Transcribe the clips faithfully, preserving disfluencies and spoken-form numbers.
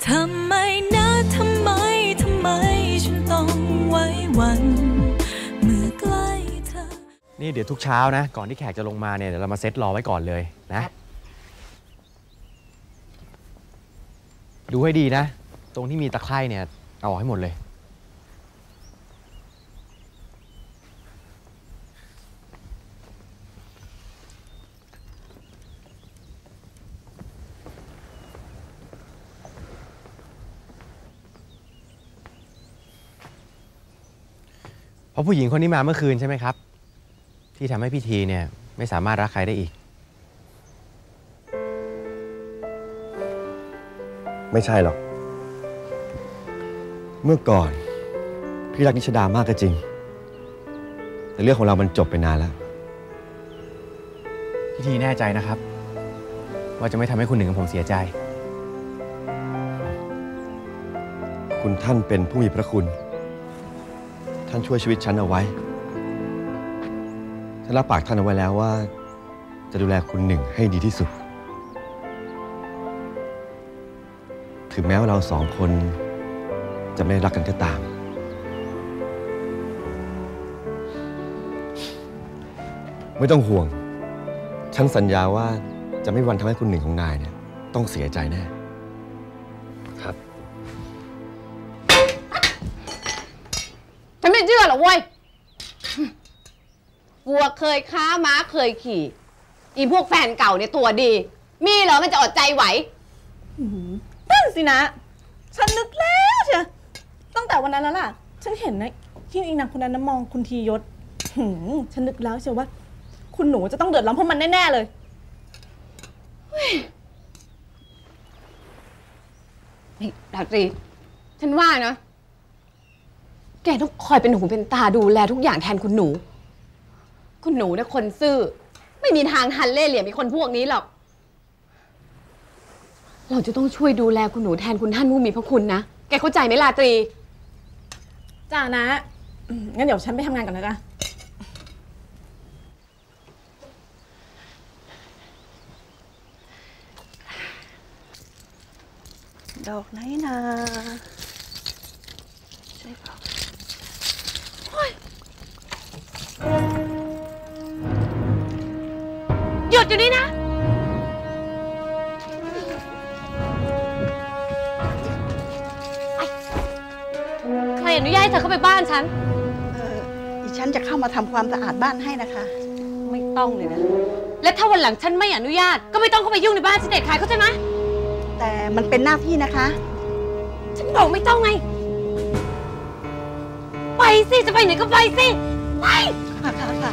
ทำไมนะทำไมทำไมฉันต้องไว้วันเมื่อใกล้เธอนี่เดี๋ยวทุกเช้านะก่อนที่แขกจะลงมาเนี่ยเดี๋ยวเรามาเซตรอไว้ก่อนเลยนะดูให้ดีนะตรงที่มีตะไคร่เนี่ยเอาออกให้หมดเลยเพราะผู้หญิงคนนี้มาเมื่อคืนใช่ไหมครับที่ทำให้พี่ทีเนี่ยไม่สามารถรักใครได้อีกไม่ใช่หรอกเมื่อก่อนพี่รักนิชดามากก็จริงแต่เรื่องของเรามันจบไปนานแล้วพี่ทีแน่ใจนะครับว่าจะไม่ทำให้คุณหนึ่งกับผมเสียใจคุณท่านเป็นผู้มีพระคุณท่านช่วยชีวิตฉันเอาไว้ฉันรับปากท่านเอาไว้แล้วว่าจะดูแลคุณหนึ่งให้ดีที่สุดถึงแม้ว่าเราสองคนจะไม่รักกันก็ตามไม่ต้องห่วงฉันสัญญาว่าจะไม่มีวันทำให้คุณหนึ่งของนายเนี่ยต้องเสียใจแน่ครับฉันไม่เชื่อหรอกเว้ยวัวเคยค้าม้าเคยขี่อีพวกแฟนเก่าเนี่ยตัวดีมีเหรอมันจะอดใจไหวนั่นสินะฉันนึกแล้วเชียวตั้งแต่วันนั้นแล้วล่ะฉันเห็นนะที่อีนางคนนั้นมองคุณทียศหืมฉันนึกแล้วเชียวว่าคุณหนูจะต้องเดือดร้อนเพราะมันแน่ๆเลยนี่ดาตรีฉันว่านะแกต้องคอยเป็นหูเป็นตาดูแลทุกอย่างแทนคุณหนูคุณหนูเนี่ยคนซื่อไม่มีทางทันเล่ห์เหลี่ยมมีคนพวกนี้หรอกเราจะต้องช่วยดูแลคุณหนูแทนคุณท่านผู้มีพระคุณนะแกเข้าใจไหมลาตรีจ้านะงั้นเดี๋ยวฉันไปทำงานก่อนนะจ๊ะดอกไหนนะใช่เปล่าหยุดอยู่นี่นะใครอนุญาตให้เธอเข้าไปบ้านฉันเออดิฉันจะเข้ามาทำความสะอาดบ้านให้นะคะไม่ต้องเลยนะและถ้าวันหลังฉันไม่อนุญาตก็ไม่ต้องเข้าไปยุ่งในบ้านฉันเด็ดขาดเข้าใจไหมแต่มันเป็นหน้าที่นะคะฉันบอกไม่ต้องไงไปสิจะไปไหนก็ไปสิไปค่ะค่ะค่ะ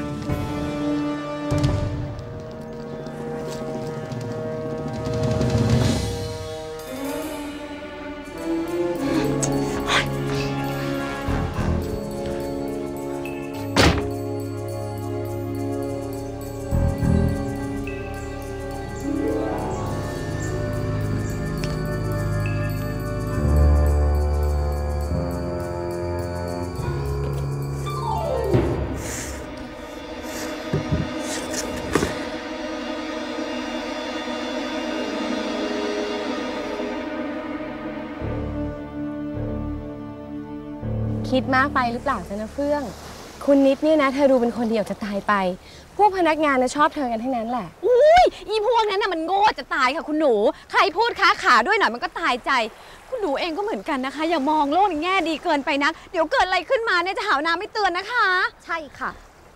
คิดมากไปหรือเปล่าจ๊ะนะเฟื่องคุณนิดเนี่ยนะเธอดูเป็นคนเดียวจะตายไปพวกพนักงานนะชอบเธอกันทั้งนั้นแหละอุ้ยอีพวกนั้นน่ะมันโง่จะตายค่ะคุณหนูใครพูดค้าขาด้วยหน่อยมันก็ตายใจคุณหนูเองก็เหมือนกันนะคะอย่ามองโลกในแง่ดีเกินไปนักเดี๋ยวเกิดอะไรขึ้นมาเนี่ยจะหาน้ำไม่เตือนนะคะใช่ค่ะ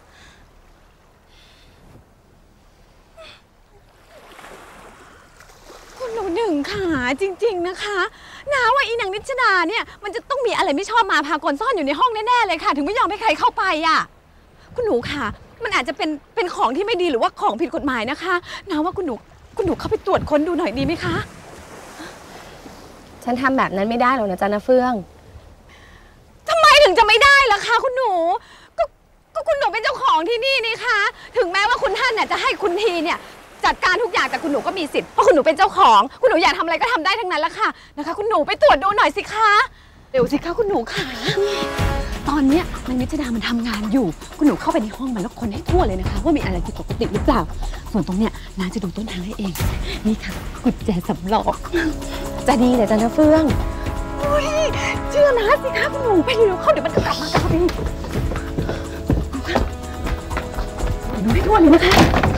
คุณหนูหนึ่งขาจริงๆนะคะน้าว่าอีนางนิชดาเนี่ยมันจะต้องมีอะไรไม่ชอบมาพากลซ่อนอยู่ในห้องแน่ๆเลยค่ะถึงไม่ยอมให้ใครเข้าไปอ่ะคุณหนูค่ะมันอาจจะเป็นเป็นของที่ไม่ดีหรือว่าของผิดกฎหมายนะคะน้าว่าคุณหนูคุณหนูเข้าไปตรวจค้นดูหน่อยดีไหมคะฉันทำแบบนั้นไม่ได้หรอกนะจ๊ะนะเฟื่องทำไมถึงจะไม่ได้ล่ะคะคุณหนูก็ก็คุณหนูเป็นเจ้าของที่นี่นี่คะถึงแม้ว่าคุณท่านเนี่ยจะให้คุณทีเนี่ยจัดการทุกอย่างแต่คุณหนูก็มีสิทธิ์เพราะคุณหนูเป็นเจ้าของคุณหนูอยากทำอะไรก็ทำได้ทั้งนั้นแหละค่ะนะคะคุณหนูไปตรวจดูหน่อยสิคะเดี๋ยวสิคะคุณหนูค่ะตอนเนี้ยนางนิชดามันทำงานอยู่คุณหนูเข้าไปในห้องมันแล้วคนให้ทั่วเลยนะคะว่ามีอะไรผิดปกติหรือเปล่าส่วนตรงเนี้ยนางจะดูต้นทางให้เองนี่ค่ะกุญแจสำรองจะดีแต่จันทเฟื่องอุ้ยเชื่อนะสิคะคุณหนูไปเร็วเข้าเดี๋ยวมันจะกลับมากับเราเองดูให้ทั่วเลยนะคะ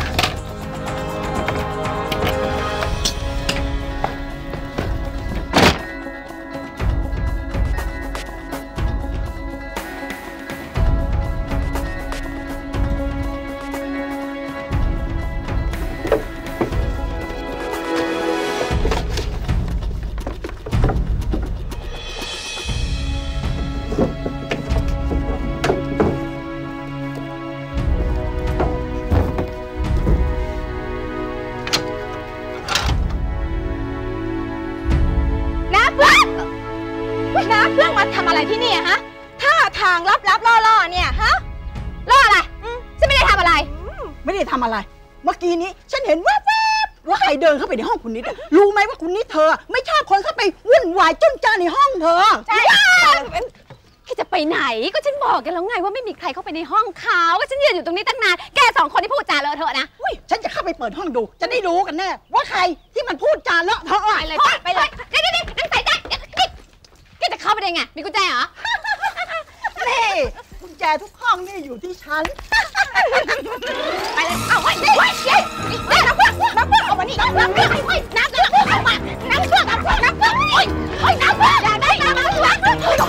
ที่นี่ฮะท่าทางลับลับล่อล่อเนี่ยฮะล่ออะไรฉันไม่ได้ทำอะไรไม่ได้ทำอะไรเมื่อกี้นี้ฉันเห็นแวบๆว่าใครเดินเข้าไปในห้องคุณนิดรู้ไหมว่าคุณนิดเธอไม่ชอบคนเข้าไปวุ่นวายจุนจ้านในห้องเธอใช่แกจะไปไหนก็ฉันบอกแกแล้วไงว่าไม่มีใครเข้าไปในห้องเขาก็ฉันยืนอยู่ตรงนี้ตั้งนานแกสองคนที่พูดจาเลอะเทอะนะอุ้ยฉันจะเข้าไปเปิดห้องดูจะได้รู้กันแน่ว่าใครที่มันพูดจาเลอะเทอะไปเลยไปเลยเดี๋ยวเดี๋ยวนั่งใส่ใจแกจะเข้าไปได้ไงมีกุญแจเหรอนี่กุญแจทุกห้องนี่อยู่ที่ฉันไปเลยเอาไว้ไว้เย้น้ำเพื่อนน้ำเพื่อนเอามานี่น้ำเพื่อนน้ำเพื่อนน้ำเพื่อนเอามาน้ำเพื่อนน้ำเพื่อนน้ำเพื่อนโอ้ยโอ้ยน้ำเพื่อนอย่าได้น้ำเพื่อน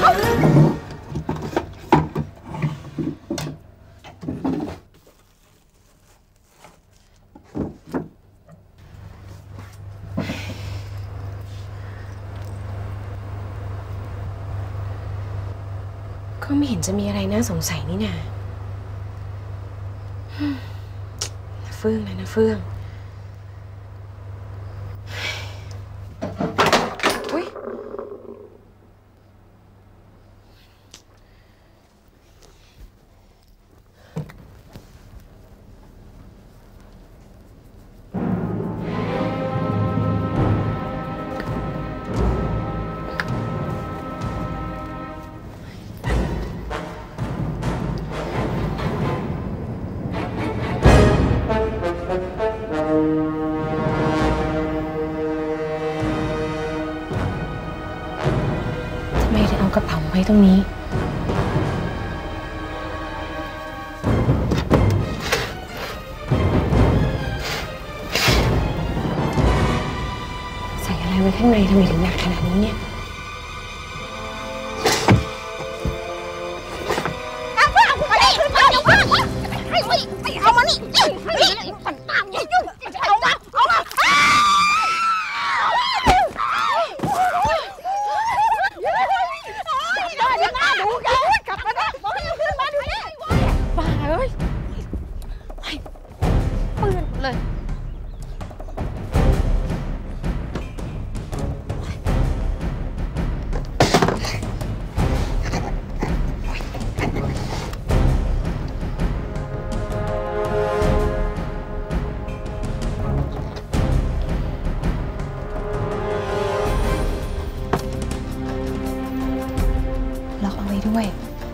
ก็ไม่เห็นจะมีอะไรน่าสงสัยนี่นานะเฟื่องนะนะเฟื่องอุ๊ยเอากระเป๋าไว้ตรงนี้ใส่อะไรไว้ข้างในทำไมถึงหนักขนาดนี้เนี่ยเอามานี่ฝันตามยิ่งยุ่งเอามาเอามาล็อกเอาไว้ด้วย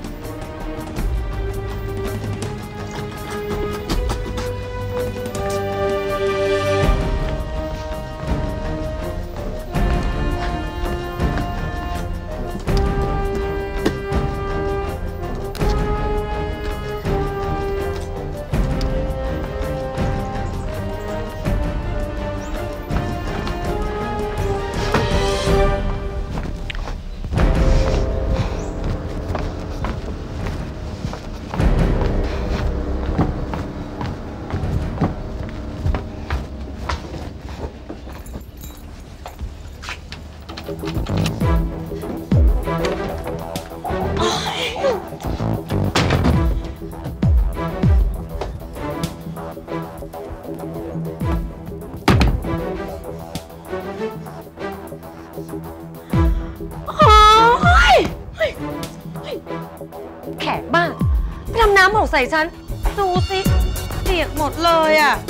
แขกบ้าไปทำน้ำหกใส่ฉันดูสิเปียกหมดเลยอ่ะ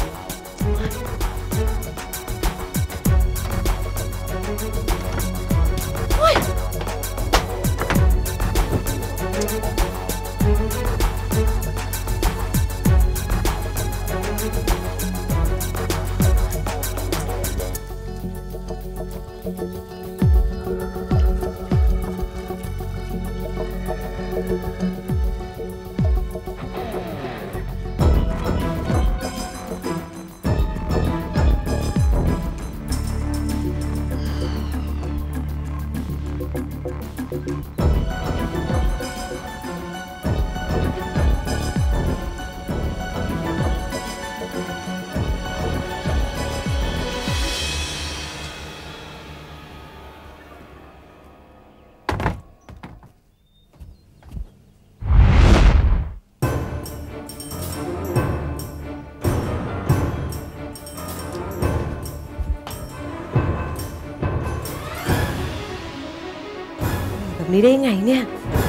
แบบนี้ได้ยังไงเนี่ย